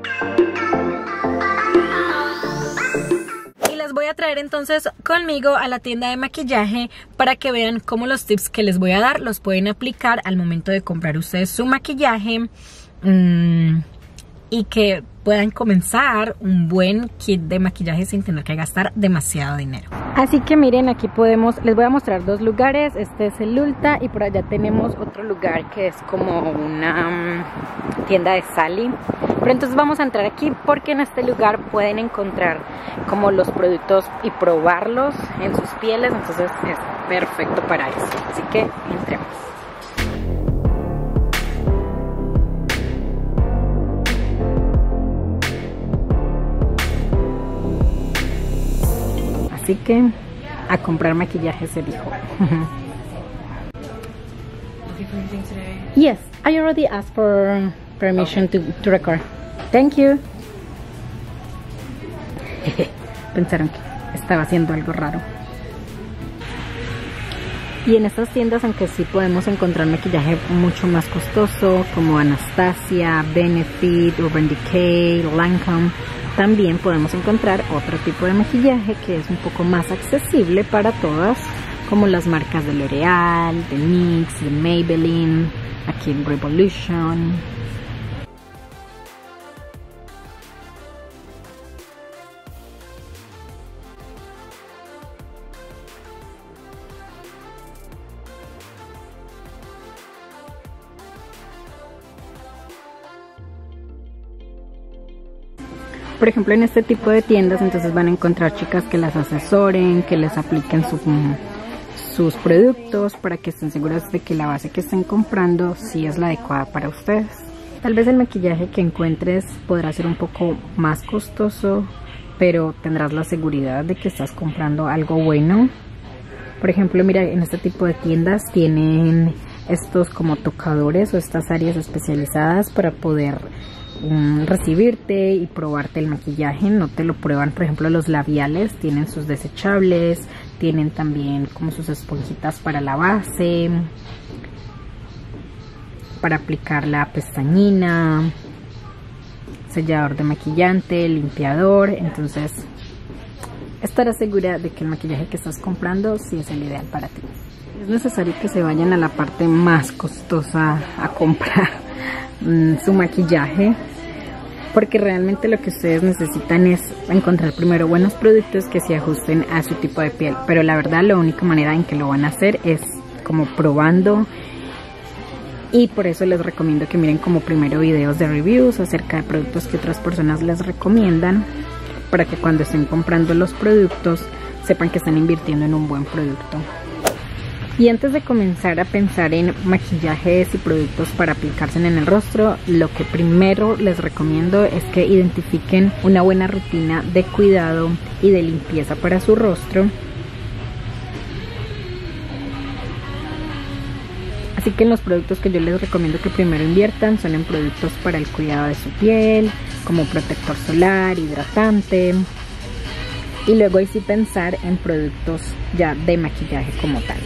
Voy a traer entonces conmigo a la tienda de maquillaje para que vean cómo los tips que les voy a dar los pueden aplicar al momento de comprar ustedes su maquillaje y que puedan comenzar un buen kit de maquillaje sin tener que gastar demasiado dinero. Así que miren, aquí les voy a mostrar dos lugares. Este es el Ulta y por allá tenemos otro lugar que es como una tienda de Sally. Pero entonces vamos a entrar aquí porque en este lugar pueden encontrar como los productos y probarlos en sus pieles. Entonces es perfecto para eso. Así que entremos. Así que a comprar maquillaje se dijo. Yes, I already asked for permission to record. Thank you. Pensaron que estaba haciendo algo raro. Y en estas tiendas, aunque sí podemos encontrar maquillaje mucho más costoso, como Anastasia, Benefit, Urban Decay, Lancome, también podemos encontrar otro tipo de maquillaje que es un poco más accesible para todas, como las marcas de L'Oreal, de NYX, de Maybelline, aquí en Revolution. Por ejemplo, en este tipo de tiendas entonces van a encontrar chicas que las asesoren, que les apliquen sus productos para que estén seguras de que la base que estén comprando sí es la adecuada para ustedes. Tal vez el maquillaje que encuentres podrá ser un poco más costoso, pero tendrás la seguridad de que estás comprando algo bueno. Por ejemplo, mira, en este tipo de tiendas tienen estos como tocadores o estas áreas especializadas para poder recibirte y probarte el maquillaje. No te lo prueban, por ejemplo, los labiales tienen sus desechables, tienen también como sus esponjitas para la base, para aplicar la pestañina, sellador de maquillante, limpiador. Entonces estarás segura de que el maquillaje que estás comprando sí es el ideal para ti. Es necesario que se vayan a la parte más costosa a comprar su maquillaje, porque realmente lo que ustedes necesitan es encontrar primero buenos productos que se ajusten a su tipo de piel, pero la verdad la única manera en que lo van a hacer es como probando, y por eso les recomiendo que miren como primero videos de reviews acerca de productos que otras personas les recomiendan, para que cuando estén comprando los productos sepan que están invirtiendo en un buen producto. Y antes de comenzar a pensar en maquillajes y productos para aplicarse en el rostro, lo que primero les recomiendo es que identifiquen una buena rutina de cuidado y de limpieza para su rostro. Así que los productos que yo les recomiendo que primero inviertan son en productos para el cuidado de su piel, como protector solar, hidratante. Y luego ahí sí pensar en productos ya de maquillaje como tal.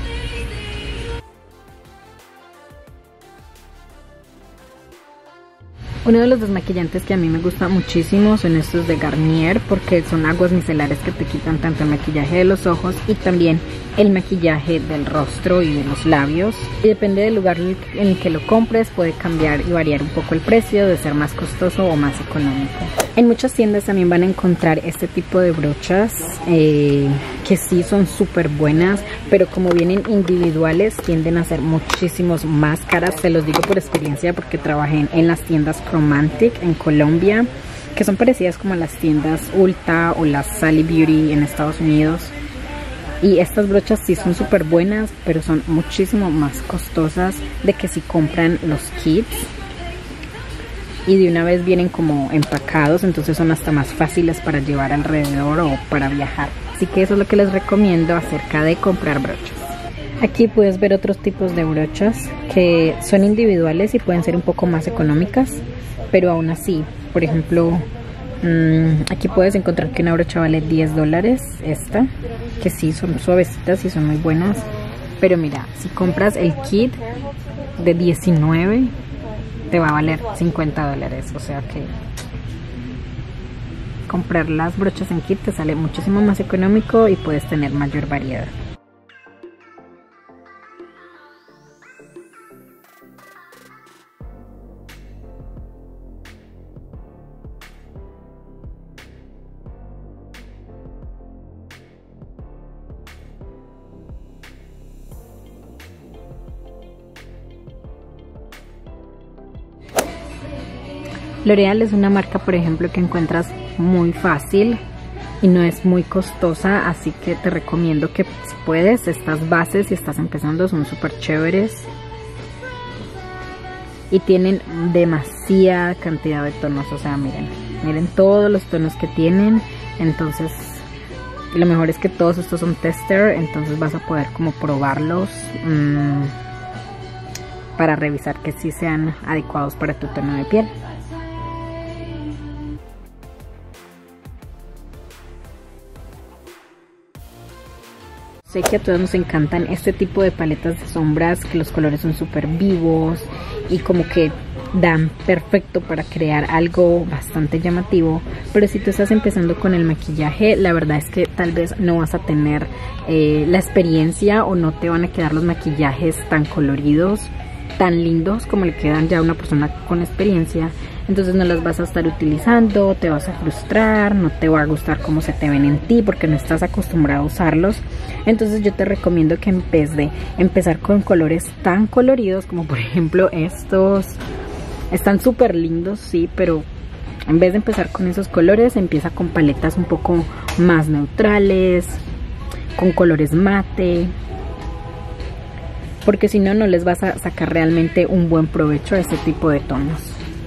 Uno de los desmaquillantes que a mí me gusta muchísimo son estos de Garnier, porque son aguas micelares que te quitan tanto el maquillaje de los ojos y también el maquillaje del rostro y de los labios. Y depende del lugar en el que lo compres, puede cambiar y variar un poco el precio, de ser más costoso o más económico. En muchas tiendas también van a encontrar este tipo de brochas que sí son súper buenas, pero como vienen individuales tienden a ser muchísimos más caras. Se los digo por experiencia porque trabajé en las tiendas Chromantic en Colombia, que son parecidas como a las tiendas Ulta o las Sally Beauty en Estados Unidos. Y estas brochas sí son súper buenas, pero son muchísimo más costosas de que si compran los kits. Y de una vez vienen como empacados, entonces son hasta más fáciles para llevar alrededor o para viajar. Así que eso es lo que les recomiendo acerca de comprar brochas. Aquí puedes ver otros tipos de brochas que son individuales y pueden ser un poco más económicas, pero aún así, por ejemplo, aquí puedes encontrar que una brocha vale $10, esta, que sí son suavecitas y son muy buenas. Pero mira, si compras el kit de 19 te va a valer $50, o sea que comprar las brochas en kit te sale muchísimo más económico y puedes tener mayor variedad. L'Oreal es una marca, por ejemplo, que encuentras muy fácil y no es muy costosa, así que te recomiendo que si puedes, estas bases si estás empezando son súper chéveres y tienen demasiada cantidad de tonos, o sea, miren todos los tonos que tienen. Entonces lo mejor es que todos estos son tester, entonces vas a poder como probarlos para revisar que sí sean adecuados para tu tono de piel. Sé que a todos nos encantan este tipo de paletas de sombras, que los colores son súper vivos y como que dan perfecto para crear algo bastante llamativo. Pero si tú estás empezando con el maquillaje, la verdad es que tal vez no vas a tener la experiencia o no te van a quedar los maquillajes tan coloridos, tan lindos como le quedan ya a una persona con experiencia. Entonces no las vas a estar utilizando, te vas a frustrar, no te va a gustar cómo se te ven en ti porque no estás acostumbrado a usarlos. Entonces yo te recomiendo que en vez de empezar con colores tan coloridos como por ejemplo estos, están súper lindos, sí, pero en vez de empezar con esos colores, empieza con paletas un poco más neutrales, con colores mate, porque si no, no les vas a sacar realmente un buen provecho a este tipo de tonos.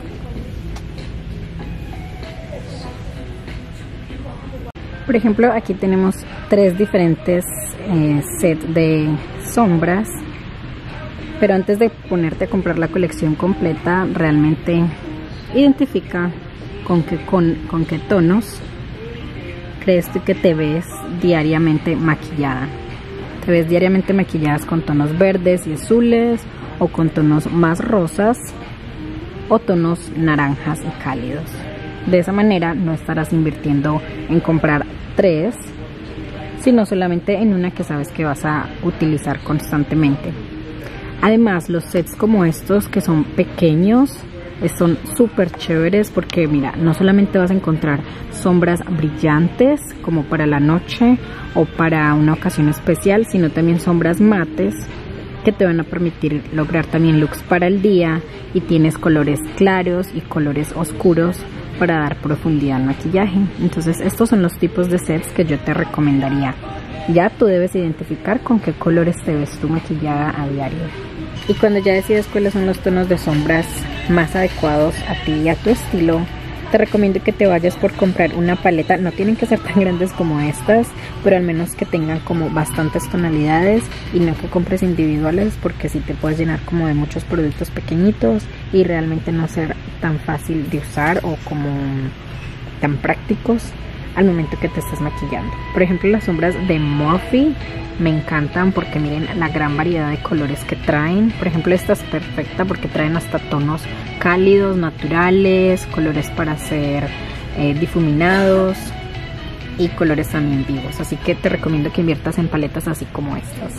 Por ejemplo, aquí tenemos 3 diferentes sets de sombras, pero antes de ponerte a comprar la colección completa, realmente identifica con qué tonos crees tú que te ves diariamente maquillada. Te ves diariamente maquilladas con tonos verdes y azules, o con tonos más rosas o tonos naranjas y cálidos. De esa manera no estarás invirtiendo en comprar 3, sino solamente en una que sabes que vas a utilizar constantemente. Además, los sets como estos, que son pequeños, son súper chéveres porque mira, no solamente vas a encontrar sombras brillantes como para la noche o para una ocasión especial, sino también sombras mates que te van a permitir lograr también looks para el día, y tienes colores claros y colores oscuros para dar profundidad al maquillaje. Entonces estos son los tipos de sets que yo te recomendaría. Ya tú debes identificar con qué colores te ves tú maquillada a diario. Y cuando ya decides cuáles son los tonos de sombras más adecuados a ti y a tu estilo, te recomiendo que te vayas por comprar una paleta. No tienen que ser tan grandes como estas, pero al menos que tengan como bastantes tonalidades, y no que compres individuales, porque si te puedes llenar como de muchos productos pequeñitos y realmente no ser tan fácil de usar o como tan prácticos al momento que te estés maquillando. Por ejemplo, las sombras de Morphe me encantan porque miren la gran variedad de colores que traen. Por ejemplo, esta es perfecta porque traen hasta tonos cálidos, naturales, colores para hacer difuminados y colores también vivos. Así que te recomiendo que inviertas en paletas así como estas.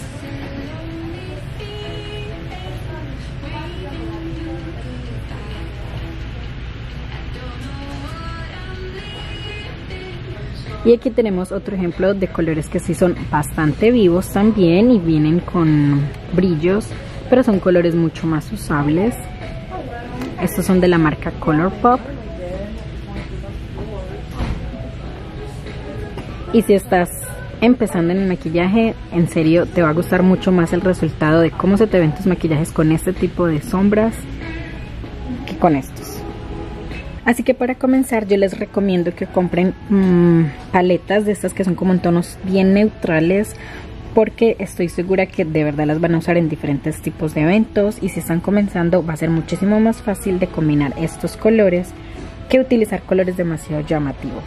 Y aquí tenemos otro ejemplo de colores que sí son bastante vivos también y vienen con brillos, pero son colores mucho más usables. Estos son de la marca Colourpop. Y si estás empezando en el maquillaje, en serio te va a gustar mucho más el resultado de cómo se te ven tus maquillajes con este tipo de sombras que con estos. Así que para comenzar yo les recomiendo que compren paletas de estas que son como en tonos bien neutrales, porque estoy segura que de verdad las van a usar en diferentes tipos de eventos, y si están comenzando va a ser muchísimo más fácil de combinar estos colores que utilizar colores demasiado llamativos.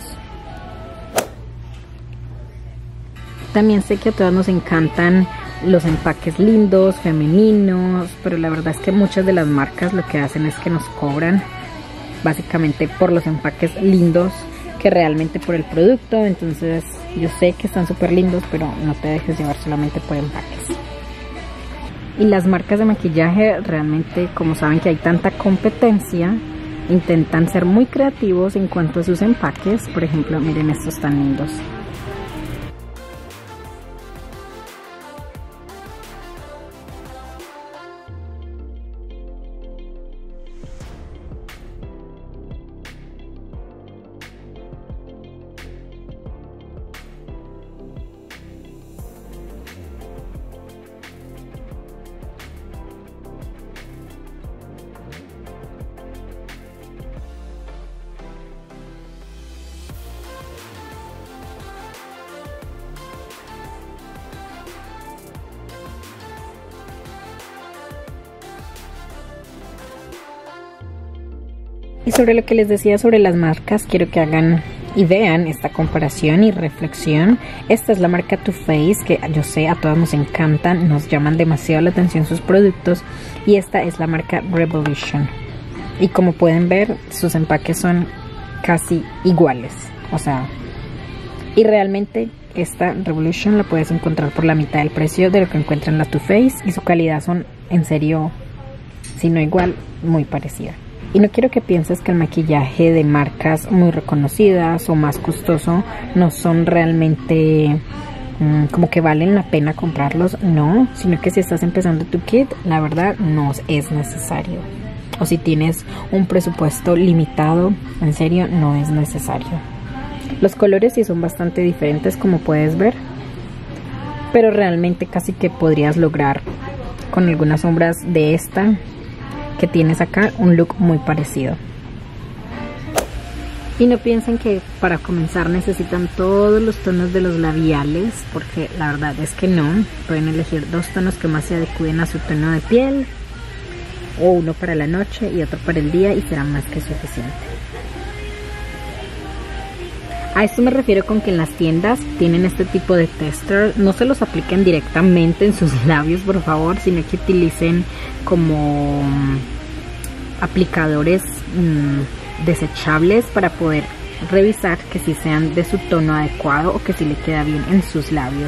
También sé que a todas nos encantan los empaques lindos, femeninos, pero la verdad es que muchas de las marcas lo que hacen es que nos cobran básicamente por los empaques lindos que realmente por el producto. Entonces yo sé que están súper lindos, pero no te dejes llevar solamente por empaques. Y las marcas de maquillaje realmente, como saben que hay tanta competencia, intentan ser muy creativos en cuanto a sus empaques. Por ejemplo, miren estos tan lindos. Y sobre lo que les decía sobre las marcas, quiero que hagan y vean esta comparación y reflexión. Esta es la marca Too Faced, que yo sé a todas nos encantan, nos llaman demasiado la atención sus productos. Y esta es la marca Revolution. Y como pueden ver, sus empaques son casi iguales. O sea, y realmente esta Revolution la puedes encontrar por la mitad del precio de lo que encuentran la Too Faced. Y su calidad son, en serio, si no igual, muy parecida. Y no quiero que pienses que el maquillaje de marcas muy reconocidas o más costoso no son realmente como que valen la pena comprarlos. No, sino que si estás empezando tu kit, la verdad no es necesario. O si tienes un presupuesto limitado, en serio no es necesario. Los colores sí son bastante diferentes, como puedes ver, pero realmente casi que podrías lograr con algunas sombras de esta que tienes acá un look muy parecido. Y no piensen que para comenzar necesitan todos los tonos de los labiales, porque la verdad es que no. Pueden elegir 2 tonos que más se adecúen a su tono de piel, o uno para la noche y otro para el día, y será más que suficiente. A esto me refiero con que en las tiendas tienen este tipo de tester. No se los apliquen directamente en sus labios, por favor, sino que utilicen como aplicadores desechables para poder revisar que si sean de su tono adecuado o que si le queda bien en sus labios.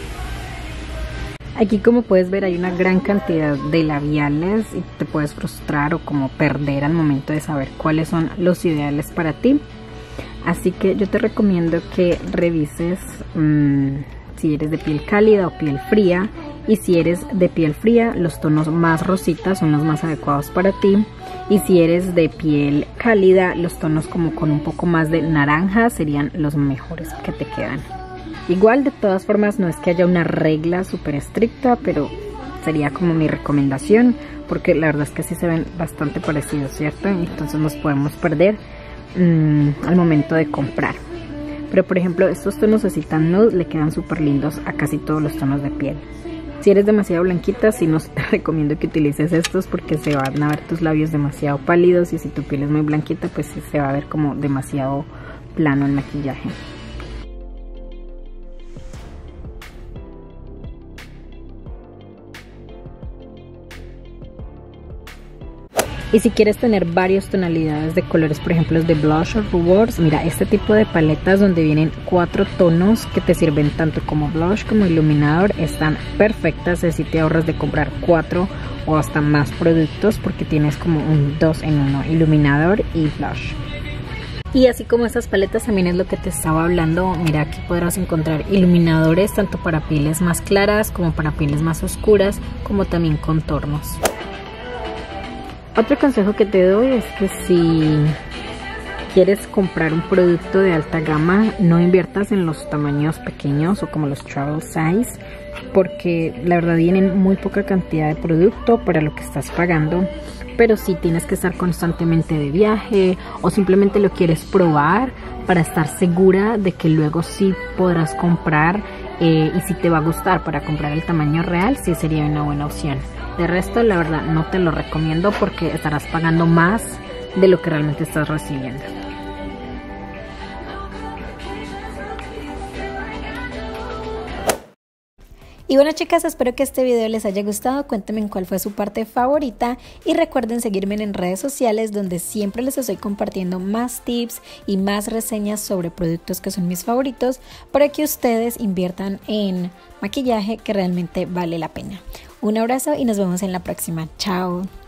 Aquí, como puedes ver, hay una gran cantidad de labiales y te puedes frustrar o como perder al momento de saber cuáles son los ideales para ti. Así que yo te recomiendo que revises si eres de piel cálida o piel fría. Y si eres de piel fría, los tonos más rositas son los más adecuados para ti. Y si eres de piel cálida, los tonos como con un poco más de naranja serían los mejores que te quedan. Igual, de todas formas, no es que haya una regla súper estricta, pero sería como mi recomendación, porque la verdad es que sí se ven bastante parecidos, ¿cierto? Entonces nos podemos perder al momento de comprar. Pero por ejemplo, estos tonos así tan nude le quedan súper lindos a casi todos los tonos de piel. Si eres demasiado blanquita, sí no te recomiendo que utilices estos, porque se van a ver tus labios demasiado pálidos, y si tu piel es muy blanquita, pues sí se va a ver como demasiado plano el maquillaje. Y si quieres tener varias tonalidades de colores, por ejemplo de blush o rubors, mira, este tipo de paletas donde vienen 4 tonos que te sirven tanto como blush como iluminador, están perfectas. Así te ahorras de comprar 4 o hasta más productos, porque tienes como un 2 en 1, iluminador y blush. Y así como estas paletas también es lo que te estaba hablando, mira, aquí podrás encontrar iluminadores tanto para pieles más claras como para pieles más oscuras, como también contornos. Otro consejo que te doy es que si quieres comprar un producto de alta gama, no inviertas en los tamaños pequeños o como los travel size, porque la verdad vienen muy poca cantidad de producto para lo que estás pagando. Pero si tienes que estar constantemente de viaje o simplemente lo quieres probar para estar segura de que luego sí podrás comprar y si te va a gustar para comprar el tamaño real, sí sería una buena opción. De resto, la verdad no te lo recomiendo, porque estarás pagando más de lo que realmente estás recibiendo. Y bueno chicas, espero que este video les haya gustado, cuéntenme cuál fue su parte favorita y recuerden seguirme en redes sociales donde siempre les estoy compartiendo más tips y más reseñas sobre productos que son mis favoritos para que ustedes inviertan en maquillaje que realmente vale la pena. Un abrazo y nos vemos en la próxima. Chao.